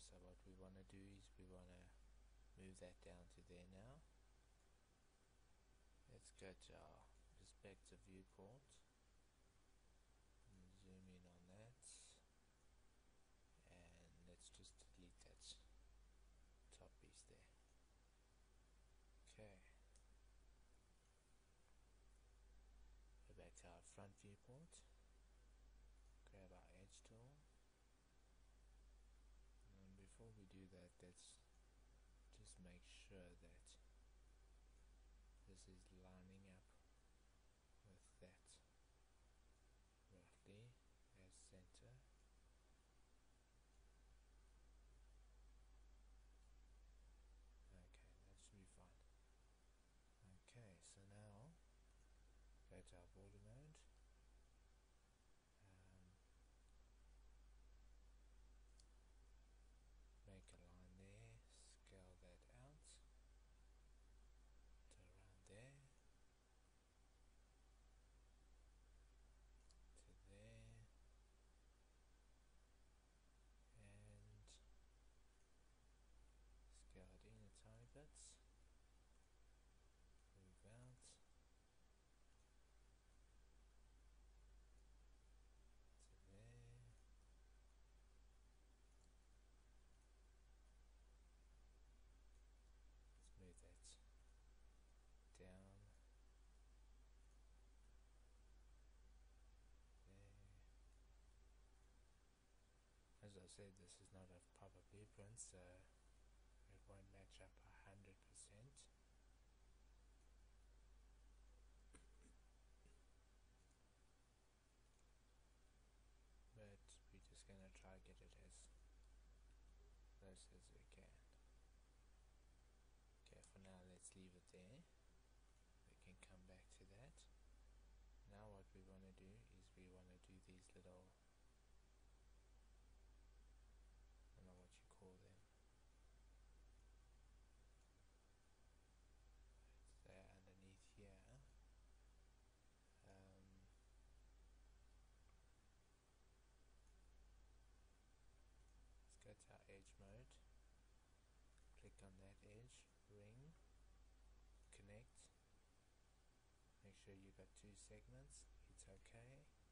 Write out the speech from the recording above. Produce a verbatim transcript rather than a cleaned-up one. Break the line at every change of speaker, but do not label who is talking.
So what we want to do is we want to move that down to there now. Let's go to our perspective viewport and zoom in on that, and let's just delete that top piece there. Okay, go back to our front viewport, grab our edge tool, and before we do that, let's just make sure that this is lining up with that roughly as center. Okay, that should be fine. Okay, so now go to our border mode, um, make a line there, scale that out to around there, to there, and scale it in a tiny bit, move out to there, let's move that down there. As I said, this is not a proper blueprint, so it won't match up a hundred percent. But we're just gonna try to get it as close as we can. Okay, for now let's leave it there. We can come back to that. Now what we want to do is we want to do these little, I don't know what you call them, they're underneath here. Um, let's go to our edge mode, click on that edge, ring, connect, make sure you got two segments, hit OK,